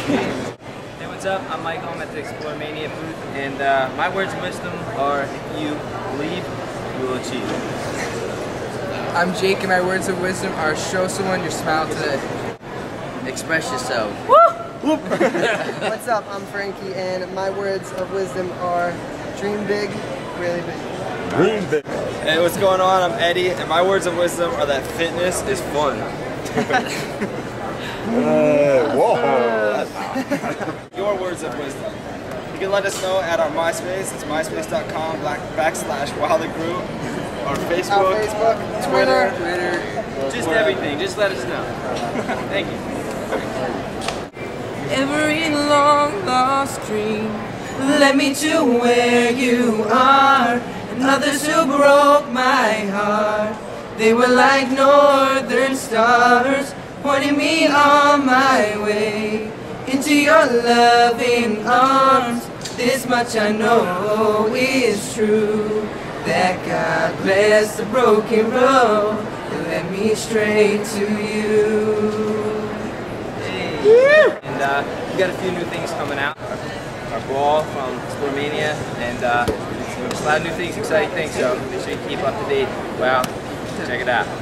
Hey, what's up? I'm Michael. I'm at the Explore Mania booth, and my words of wisdom are: if you believe, you will achieve. I'm Jake, and my words of wisdom are: show someone your smile today. Express yourself. What's up? I'm Frankie, and my words of wisdom are: dream big, really big. Dream big. Hey, what's going on? I'm Eddie, and my words of wisdom are that fitness is fun. Whoa. Your words of wisdom. You can let us know at our MySpace. It's myspace.com/wildegroup. Our Facebook, Twitter. Just everything. Just let us know. Thank you. Every long lost dream led me to where you are, and others who broke my heart. They were like northern stars, pointing me on my way into your loving arms. This much I know is true, that God bless the broken road and led me straight to you. And we got a few new things coming out. Our ball from Explore Mania, and just a lot of new things, exciting things. So make sure you keep up to date. Wow, check it out.